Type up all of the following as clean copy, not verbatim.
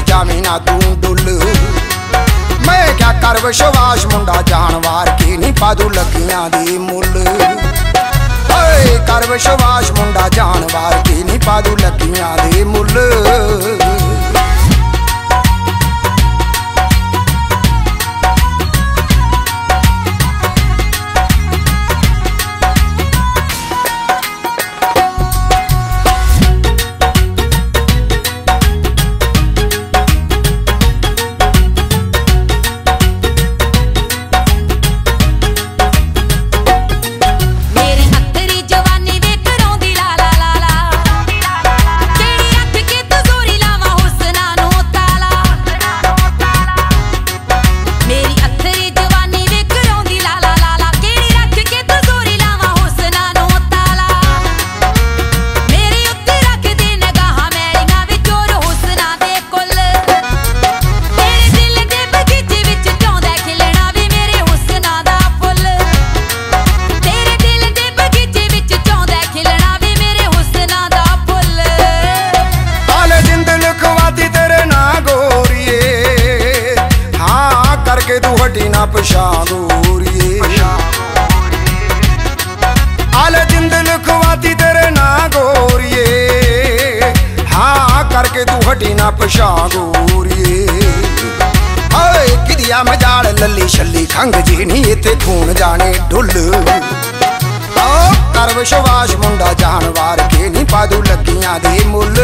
Xavi ना तू डुल। मैं क्या कर विश्वास मुंडा जानवार की नहीं पादू लगियां दी मुल। कर विश्वास मुंडा जानवार की नहीं पादू लगियां दी मुल। पशागोरिए आले जिंद लिखवाती तेरे ना गोरिए। हाँ करके तू हटी ना पशागोरिए। किदिया मजाल लली छली खंग जी नी इते खून जाने ढुल। कर विश्वास मुंडा जानवार के नी पादू लगियां दी मुल।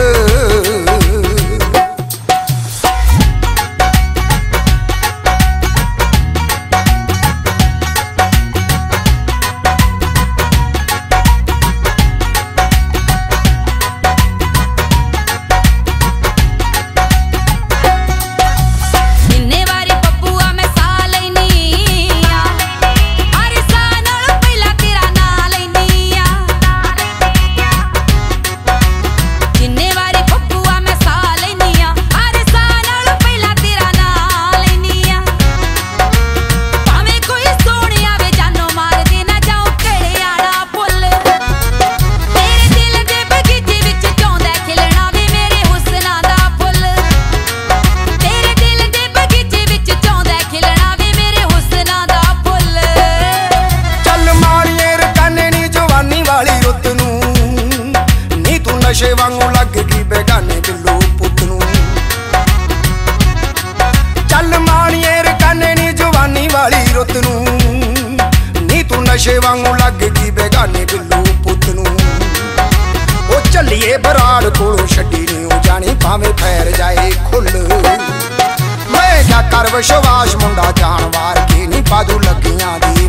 नशे वांगू लगगी बेगाने बिल्लू पुत नू। चल माणिए रकाने नी जवानी वाली रुत नू। नी तू नशे वांगू लगगी बेगाने बिल्लू पुत नू। ओ चलिए बराड़ कोलों छड्डी नी ओ जानी भावें फैर जाए खुल। मैं क्या कर विश्वास मुंडा जानवार की नी पादू लगियां दी